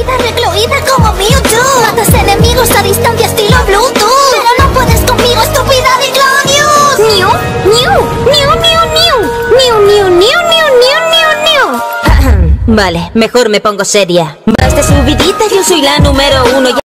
recluida como Mewtwo. Matas enemigos a distancia estilo Bluetooth. Pero no puedes conmigo, estúpida Diclonius. Niu, niu, niu, niu, niu. Niu, niu, niu, niu, niu, niu. Vale, mejor me pongo seria. Basta subidita, yo soy la número 1.